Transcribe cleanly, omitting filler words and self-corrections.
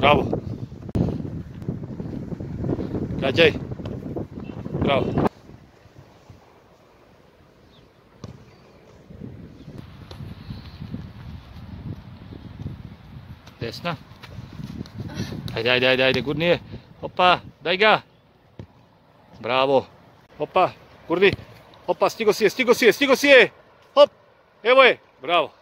Bravo. Gađaj. Bravo. Desna. Ajde, gurnije. Opa, daj ga. Bravo. Opa, gurni. Opa, stigo si je. Hop, evo je. Bravo.